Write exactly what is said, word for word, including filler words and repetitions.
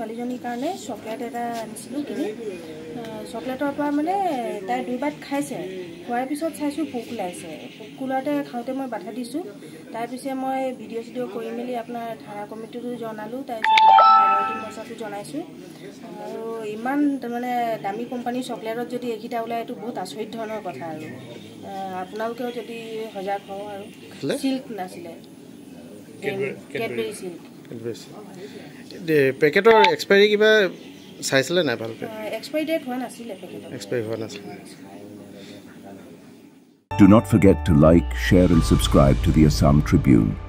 ছোৱালীজনীৰ কাৰণে চকলেট এটা আনিছিলোঁ কিনি চকলেটৰ পৰা মানে তাই দুইবাৰ খাইছে খোৱাৰ পিছত চাইছোঁ পোক ওলাইছে পোক ওলাওঁতে খাওঁতে মই বাধা দিছোঁ তাৰপিছত মই ভিডিঅ' চিডিঅ' কৰি মেলি আপোনাৰ থানা কমিটিটো জনালোঁ তাৰপিছত মাইনৰিটি মৰ্চাটো জনাইছোঁ আৰু ইমান মানে দামী কোম্পানীৰ চকলেটত যদি এইকেইটা ওলায় এইটো বহুত আচৰিত ধৰণৰ কথা আৰু আপোনালোকেও যদি সজাগ হওঁ আৰু চিল্ক নাছিলে কেডবেৰী চিল্ক পেকেটৰ এক্সপায়াৰী কিবা চাইছিলে নাই ভালকৈ এক্সপায়াৰী ডেট হোৱা নাছিলে পেকেটৰ এক্সপায়াৰী হোৱা নাছিলে Do not forget to like, share and subscribe to the Assam Tribune.